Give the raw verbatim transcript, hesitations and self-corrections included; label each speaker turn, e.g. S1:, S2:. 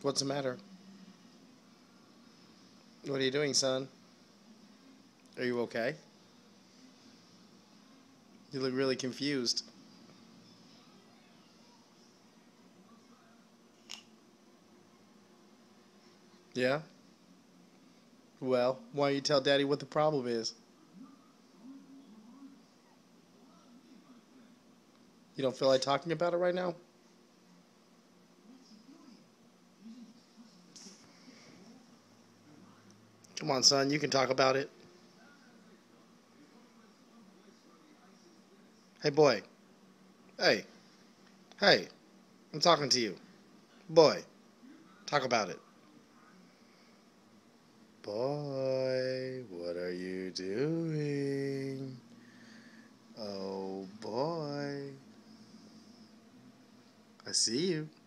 S1: What's the matter? What are you doing, son? Are you okay? You look really confused. Yeah? Well, why don't you tell Daddy what the problem is? You don't feel like talking about it right now? Come on, son, you can talk about it. Hey, boy. Hey. Hey. I'm talking to you. Boy. Talk about it. Boy, what are you doing? Oh, boy. I see you.